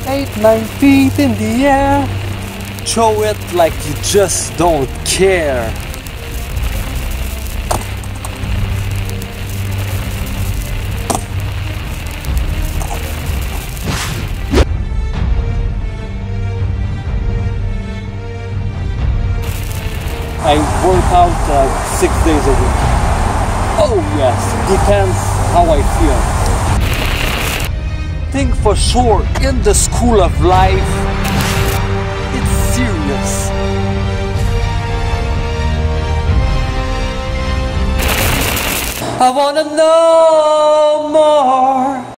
8, 9 feet in the air. Throw it like you just don't care. I work out 6 days a week. Oh yes, depends how I feel. Think for sure in the school of life, it's serious. I wanna know more.